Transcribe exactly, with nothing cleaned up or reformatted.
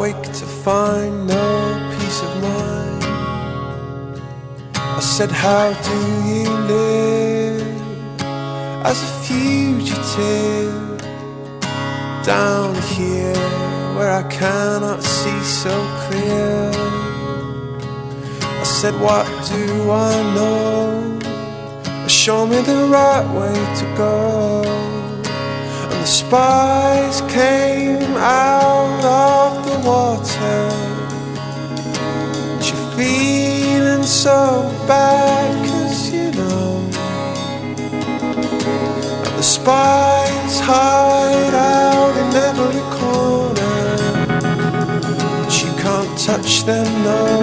wake to find no peace of mind. I said, how do you live as a fugitive down here where I cannot see so clear? I said, what do I know? Show me the right way to go. And the spies came out of the water. And you're feeling so bad, 'cause you know and the spies hide out in every corner, but you can't touch them, no.